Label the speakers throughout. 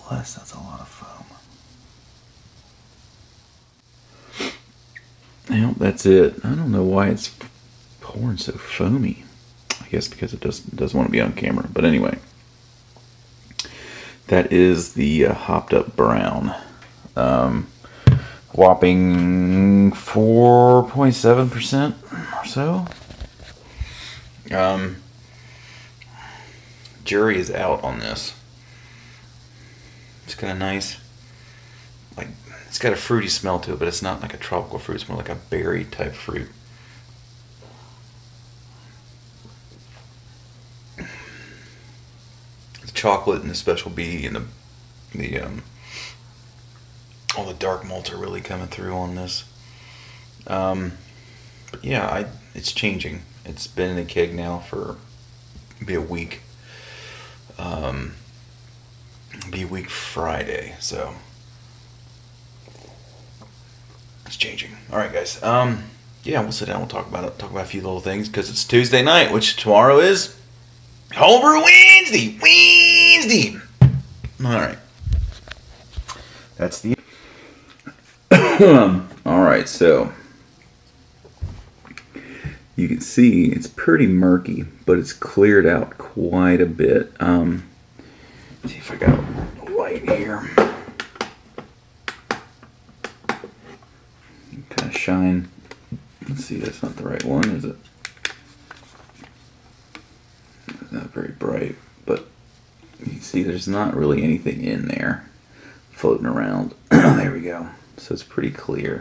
Speaker 1: plus that's a lot of foam. Well, that's it. I don't know why it's pouring so foamy. I guess because it doesn't want to be on camera. But anyway, that is the hopped up brown. Whopping 4.7% or so. Jury is out on this. It's got a nice, like, it's got a fruity smell to it, but it's not like a tropical fruit. It's more like a berry type fruit. The chocolate and the Special B and the all the dark malts are really coming through on this. But yeah, it's changing. It's been in the keg now for maybe a week. Be a week Friday, so it's changing. All right, guys. Yeah, we'll sit down. We'll talk about it. Talk about a few little things because it's Tuesday night, which tomorrow is Homebrew Wednesday. Wednesday. All right. That's the. All right, so you can see it's pretty murky, but it's cleared out quite a bit. See if I got a light here. Kind of shine. Let's see, that's not the right one, is it? It's not very bright, but you can see there's not really anything in there floating around. There we go. So it's pretty clear.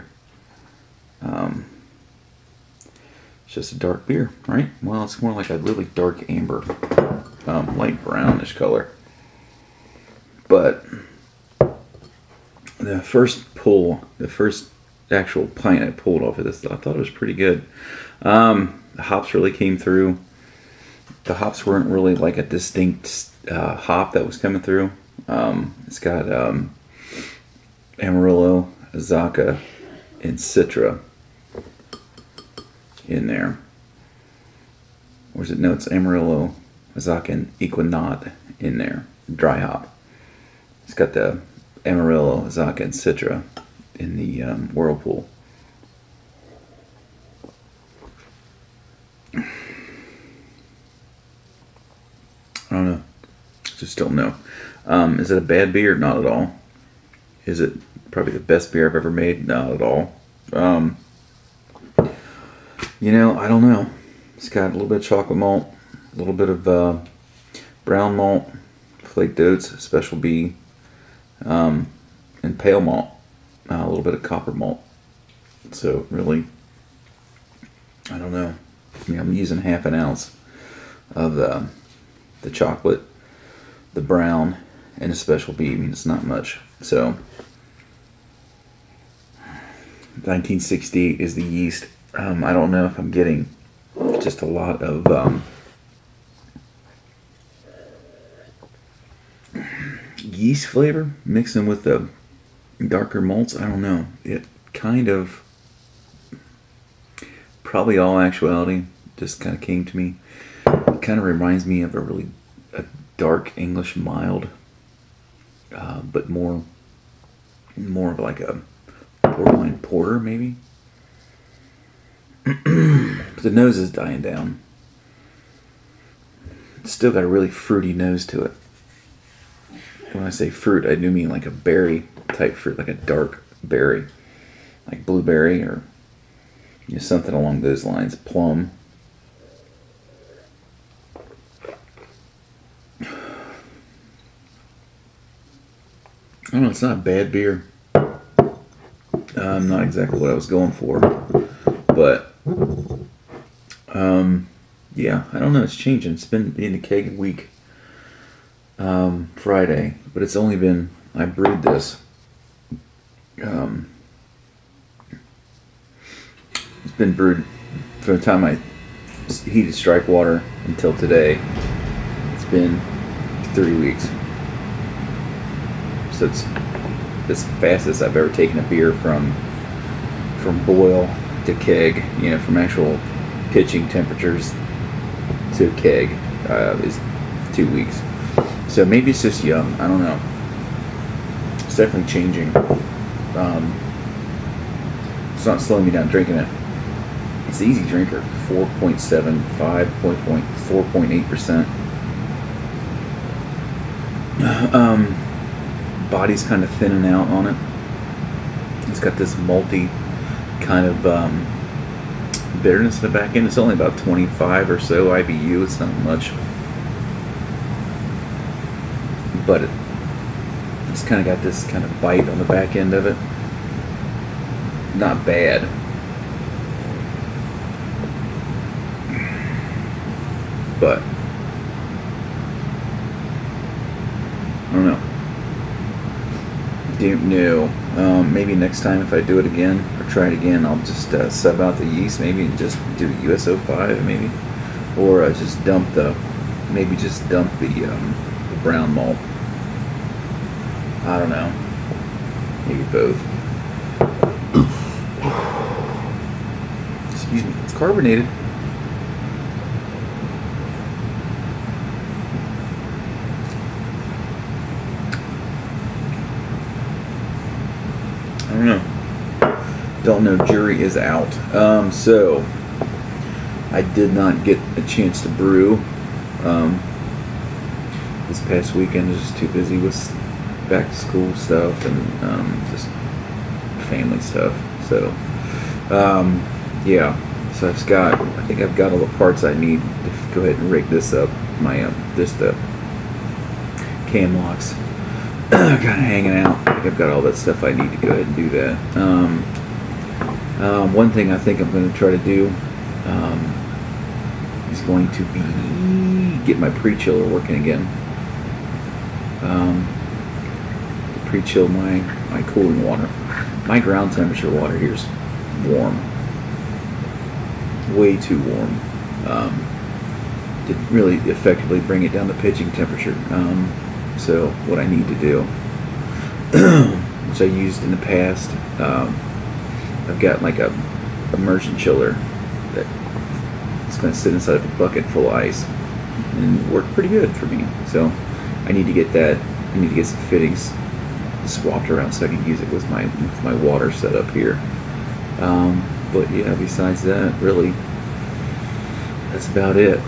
Speaker 1: It's just a dark beer, right? Well, it's more like a really dark amber, light brownish color. But the first pull, the first actual pint I pulled off of this, I thought it was pretty good. The hops really came through. The hops weren't really like a distinct hop that was coming through. It's got Amarillo, Azacca, and Citra in there. Or is it? No, it's Amarillo, Azacca, and Equinaut in there. Dry hop. It's got the Amarillo, Azacca, and Citra in the Whirlpool. I don't know. Just don't know. Is it a bad beer? Not at all. Is it probably the best beer I've ever made? Not at all. You know, I don't know. It's got a little bit of chocolate malt, a little bit of brown malt, flaked oats, Special B, and pale malt, a little bit of copper malt. So really, I don't know. I mean, I'm using half an ounce of the chocolate, the brown, and the Special B. I mean, it's not much. So 1968 is the yeast. I don't know if I'm getting just a lot of yeast flavor mixing with the darker malts. I don't know. It kind of, probably all actuality, just kind of came to me. It kind of reminds me of a dark English mild, but more of like a borderline porter maybe. But the nose is dying down. It's still got a really fruity nose to it. When I say fruit, I do mean like a berry type fruit, like a dark berry, like blueberry or something along those lines. Plum. I don't know, it's not a bad beer. Not exactly what I was going for, but yeah, I don't know. It's changing. It's been in the keg a week. Friday, but it's only been, I brewed this. It's been brewed from the time I heated strike water until today. It's been 3 weeks. So it's the fastest I've ever taken a beer from boil to keg, from actual pitching temperatures to keg is 2 weeks. So maybe it's just young. I don't know. It's definitely changing. It's not slowing me down drinking it. It's the easy drinker, 4.75, 4.8%. Body's kind of thinning out on it. It's got this malty kind of bitterness in the back end. It's only about 25 or so IBU. It's not much, but it's kind of got this kind of bite on the back end of it. Not bad. But I don't know. Don't know. Maybe next time if I do it again or try it again, I'll just sub out the yeast, maybe, and just do US-05 maybe, or just dump the brown malt. I don't know. Maybe both. Excuse me. It's carbonated. I don't know. Don't know. Jury is out. So I did not get a chance to brew this past weekend. I was just too busy with back to school stuff and just family stuff. So yeah. So I think I've got all the parts I need to go ahead and rig this up. My cam locks kind of hanging out. I think I've got all that stuff I need to go ahead and do that. One thing I think I'm going to try to do is going to be get my pre-chiller working again. Pre-chill my cooling water. My ground temperature water here is warm, way too warm to really effectively bring it down to pitching temperature. So what I need to do, which I used in the past, I've got like a immersion chiller that it's going to sit inside of a bucket full of ice and work pretty good for me. So I need to get that. I need to get some fittings swapped around so I can use it with my water setup here. But yeah, besides that, really, that's about it.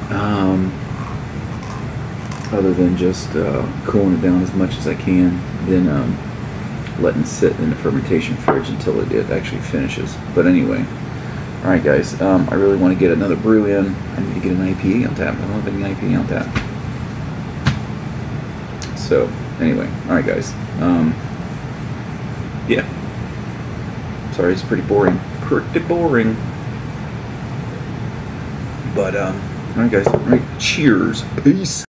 Speaker 1: Other than just cooling it down as much as I can, then letting it sit in the fermentation fridge until it actually finishes. But anyway, all right, guys, I really want to get another brew in. I need to get an IPA on tap. I don't have any IPA on tap. So anyway, all right, guys. Yeah. Sorry, it's pretty boring. Pretty boring. But all right, guys. All right, cheers. Peace.